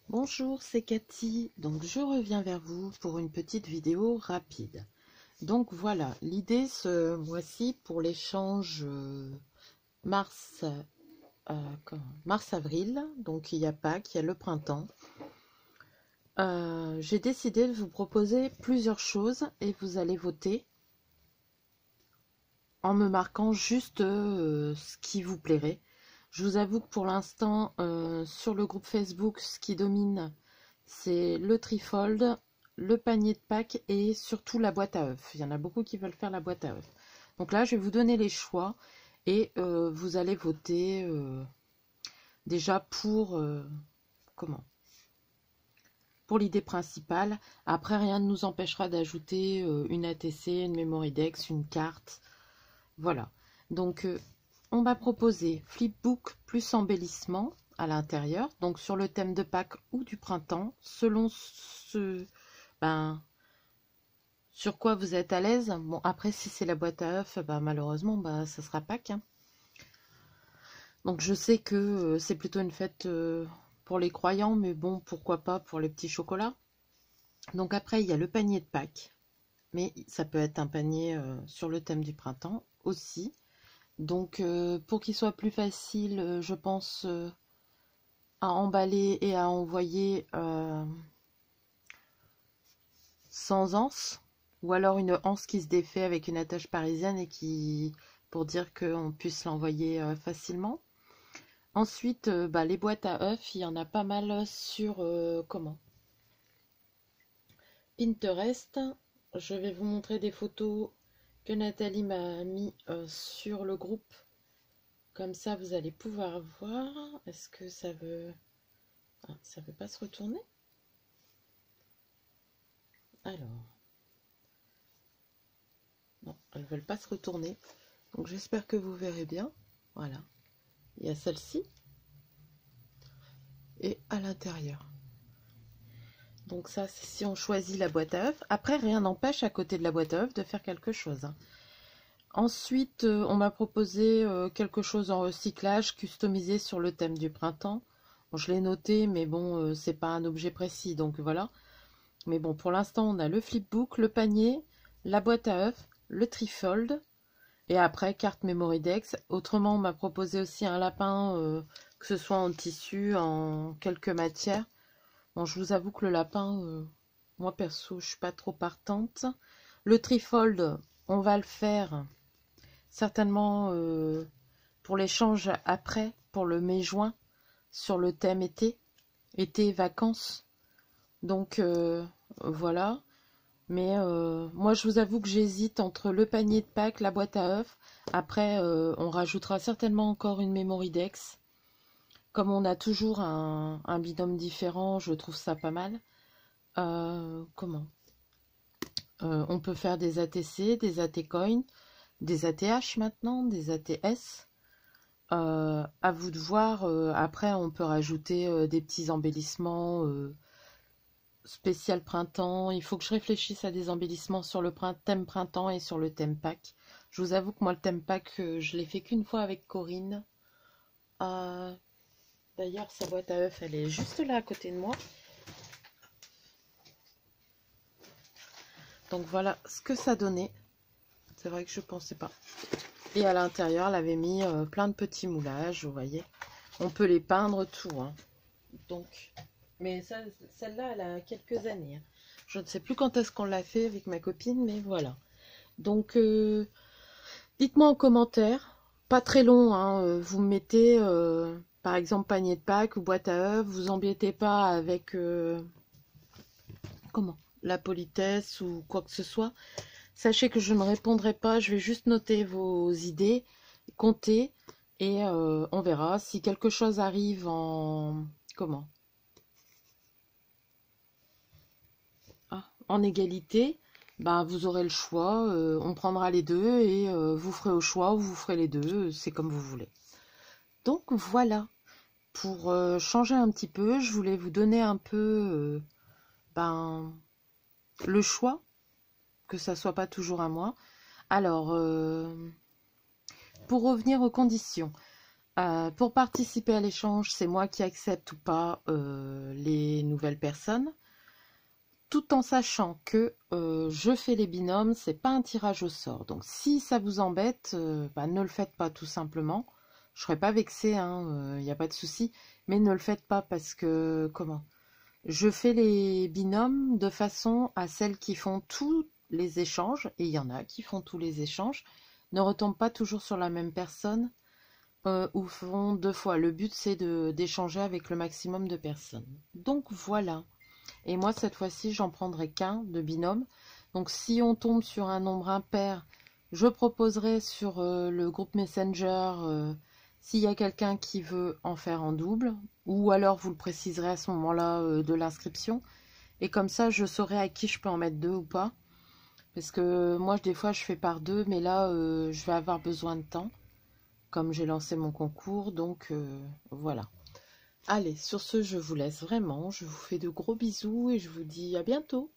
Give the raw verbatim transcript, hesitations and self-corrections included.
Bonjour, c'est Cathy. Donc je reviens vers vous pour une petite vidéo rapide. Donc voilà, l'idée ce mois-ci pour l'échange euh, mars, euh, comment- mars-avril, donc il n'y a Pâques, il y a le printemps. Euh, j'ai décidé de vous proposer plusieurs choses et vous allez voter en me marquant juste euh, ce qui vous plairait. Je vous avoue que pour l'instant, euh, sur le groupe Facebook, ce qui domine, c'est le trifold, le panier de Pâques et surtout la boîte à œufs. Il y en a beaucoup qui veulent faire la boîte à œufs. Donc là, je vais vous donner les choix et euh, vous allez voter euh, déjà pour euh, comment pour l'idée principale. Après, rien ne nous empêchera d'ajouter euh, une A T C, une memory dex, une carte. Voilà. Donc, euh, on m'a proposé flipbook plus embellissement à l'intérieur, donc sur le thème de Pâques ou du printemps, selon ce, ben, sur quoi vous êtes à l'aise. Bon, après, si c'est la boîte à œufs, ben, malheureusement, ben, ça sera Pâques, hein. Donc, je sais que euh, c'est plutôt une fête euh, pour les croyants, mais bon, pourquoi pas pour les petits chocolats. Donc, après, il y a le panier de Pâques, mais ça peut être un panier euh, sur le thème du printemps aussi. Donc, euh, pour qu'il soit plus facile, euh, je pense, euh, à emballer et à envoyer euh, sans anse, ou alors une anse qui se défait avec une attache parisienne et qui, pour dire qu'on puisse l'envoyer euh, facilement. Ensuite, euh, bah, les boîtes à œufs, il y en a pas mal sur euh, comment Pinterest. Je vais vous montrer des photos que Nathalie m'a mis euh, sur le groupe. Comme ça, vous allez pouvoir voir. Est-ce que ça veut... Ah, ça veut pas se retourner? Alors, non, elles ne veulent pas se retourner. Donc j'espère que vous verrez bien. Voilà. Il y a celle-ci. Et à l'intérieur. Donc ça, c'est si on choisit la boîte à œufs. Après, rien n'empêche à côté de la boîte à œufs de faire quelque chose, hein. Ensuite, euh, on m'a proposé euh, quelque chose en recyclage, customisé sur le thème du printemps. Bon, je l'ai noté, mais bon, euh, c'est pas un objet précis, donc voilà. Mais bon, pour l'instant, on a le flipbook, le panier, la boîte à œufs, le trifold, et après, carte memory dex. Autrement, on m'a proposé aussi un lapin, euh, que ce soit en tissu, en quelques matières. Bon, je vous avoue que le lapin, euh, moi perso, je suis pas trop partante. Le trifold, on va le faire certainement euh, pour l'échange après, pour le mai-juin, sur le thème été, été, vacances. Donc euh, voilà. Mais euh, moi, je vous avoue que j'hésite entre le panier de Pâques, la boîte à œufs. Après, euh, on rajoutera certainement encore une memory dex. Comme on a toujours un, un binôme différent, je trouve ça pas mal. Euh, comment euh, On peut faire des A T C, des A T coin, des A T H maintenant, des A T S. Euh, à vous de voir. Euh, après, on peut rajouter euh, des petits embellissements euh, spécial printemps. Il faut que je réfléchisse à des embellissements sur le prin- thème printemps et sur le thème Pâques. Je vous avoue que moi, le thème Pâques, euh, je l'ai fait qu'une fois avec Corinne. Euh, D'ailleurs, sa boîte à œufs, elle est juste là à côté de moi. Donc voilà ce que ça donnait. C'est vrai que je pensais pas. Et à l'intérieur, elle avait mis euh, plein de petits moulages, vous voyez. On peut les peindre tout, hein. Donc, mais ça, celle-là, elle a quelques années, hein. Je ne sais plus quand est-ce qu'on l'a fait avec ma copine, mais voilà. Donc, euh, dites-moi en commentaire. Pas très long, hein. euh, Vous me mettez, euh, par exemple, panier de Pâques ou boîte à œufs. Vous embêtez pas avec euh, comment la politesse ou quoi que ce soit. Sachez que je ne répondrai pas. Je vais juste noter vos idées, compter, et euh, on verra si quelque chose arrive en comment ah, en égalité. Ben, vous aurez le choix. Euh, on prendra les deux et euh, vous ferez au choix ou vous ferez les deux. C'est comme vous voulez. Donc voilà. Pour euh, changer un petit peu, je voulais vous donner un peu euh, ben, le choix, que ça soit pas toujours à moi. Alors, euh, pour revenir aux conditions, Euh, pour participer à l'échange, c'est moi qui accepte ou pas euh, les nouvelles personnes, tout en sachant que euh, je fais les binômes, c'est pas un tirage au sort. Donc si ça vous embête, euh, bah, ne le faites pas tout simplement. Je serais pas vexée, il hein, n'y a pas de souci, mais ne le faites pas parce que comment? Je fais les binômes de façon à celles qui font tous les échanges, et il y en a qui font tous les échanges, ne retombent pas toujours sur la même personne euh, ou font deux fois. Le but c'est de d'échanger avec le maximum de personnes. Donc voilà. Et moi cette fois-ci j'en prendrai qu'un de binôme. Donc si on tombe sur un nombre impair, je proposerai sur euh, le groupe Messenger euh, s'il y a quelqu'un qui veut en faire en double, ou alors vous le préciserez à ce moment-là euh, de l'inscription. Et comme ça je saurai à qui je peux en mettre deux ou pas. Parce que moi des fois je fais par deux, mais là euh, je vais avoir besoin de temps comme j'ai lancé mon concours, donc euh, voilà. Allez, sur ce, je vous laisse vraiment. Je vous fais de gros bisous et je vous dis à bientôt.